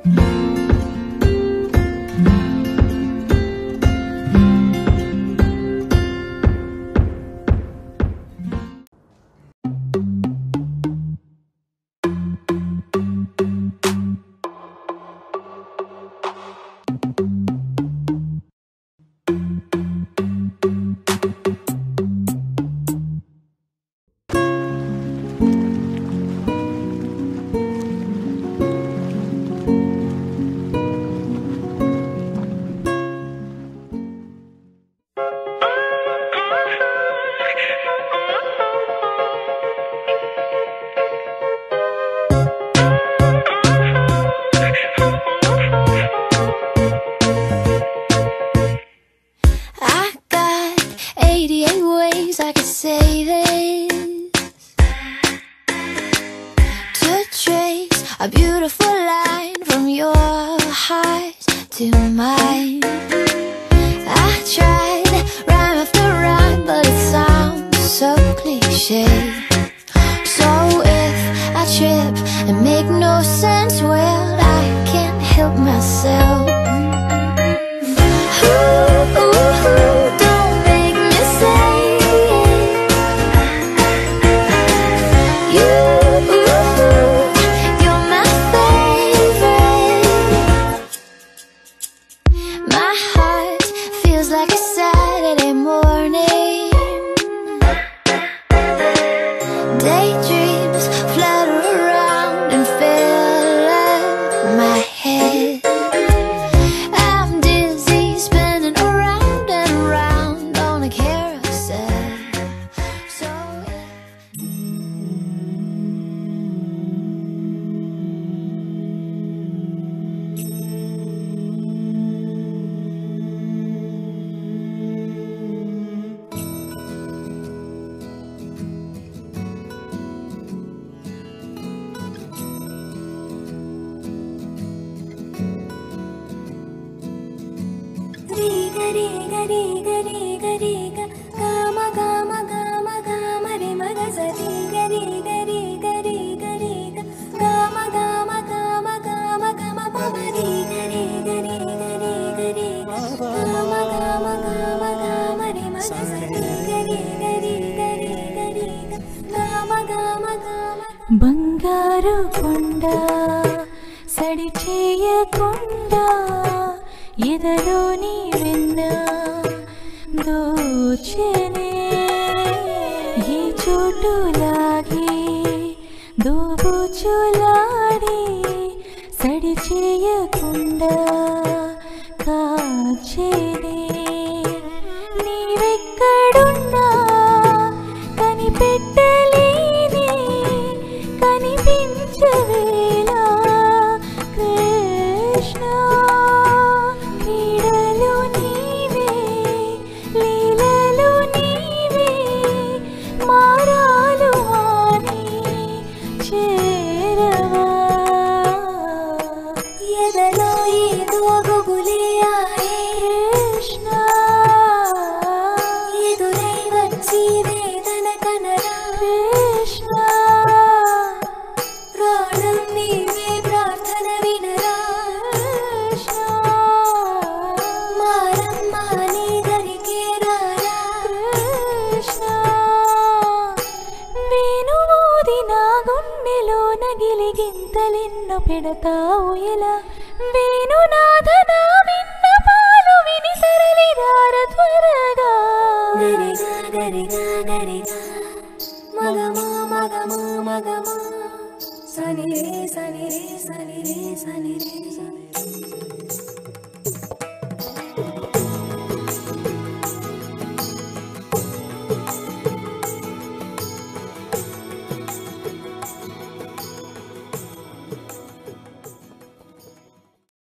A beautiful line from your heart to mine. I tried rhyme after rhyme, but it sounds so cliche. So if I trip and make no sense, well, I can't help myself. Don't make me say you're my favorite. My heart feels like a Saturday morning. Daydreams flutter around and fill up my head. I'm dizzy, spinning around and around on a carousel. So బంగారు కొండ సడి చేయకుండా ఎదలోని వెన్న దోచెనే ఈ చోటు లాగి దోబుచులాడి సడి చేయకుండా కాచేనే నీవెక్కడున్నా కనిపెట్టలేని కనిపించవేలా కృష్ణ క్రీడలు నీవే లీలలు నీవే మారాలు అని చేరవా ఎదలో ఏదో గుబులే ఆడే కృష్ణ ఎదురై వచ్చి వేదన కనరా కృష్ణ ప్రాణం నీవే ప్రార్థన వినరా కృష్ణ మారమ్మా నీ దరికే రారా కృష్ణ వేణువూది నా గుండెలో నగిలిగింతలెన్నో పెడతావు ఎలా వేణునాథ నా విన్నపాలు విని తరలిరార త్వరగా గరిగా గరిగా గరిగా మగమా మగమా మగమా సని రే సని రే సని రే సని రే సని